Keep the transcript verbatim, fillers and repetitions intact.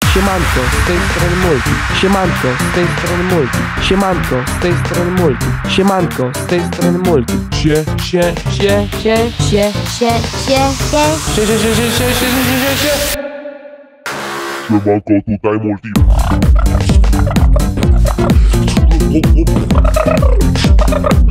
Siemanko, z tej strony Multi. Siemanko, z tej strony Multi. Siemanko, z tej strony Multi. Siemanko, z tej strony Multi. Sie, sie, sie, sie, Sie, sie, sie, sie. sie, sie, sie, sie, sie, sie, sie, sie. Siemanko, tutaj Multi.